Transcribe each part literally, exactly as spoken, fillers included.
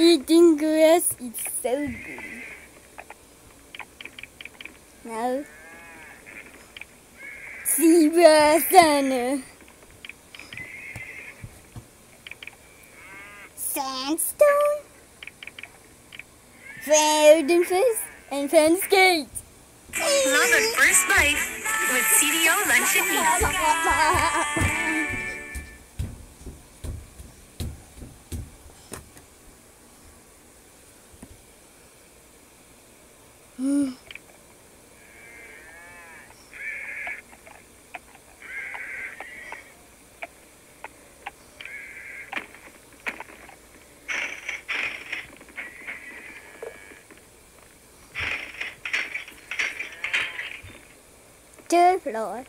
Eating grass is so good. Now, zebra sana. Sandstone, Fountain Fizz, and Fun Skate. Love at first bite with C D O Lunch and Meat. Mm. Third floor.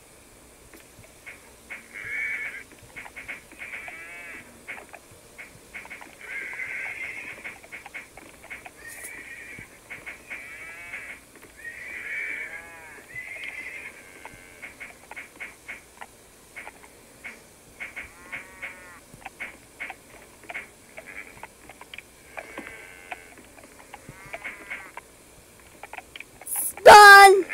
Spawn.